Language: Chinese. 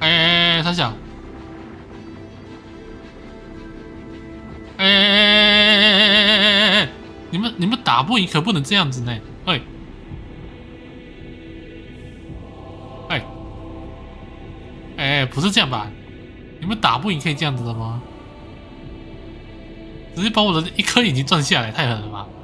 哎，他想，哎，你们打不赢可不能这样子呢，哎哎哎，不是这样吧？你们打不赢可以这样子的吗？直接把我的一颗眼睛撞下来，太狠了吧！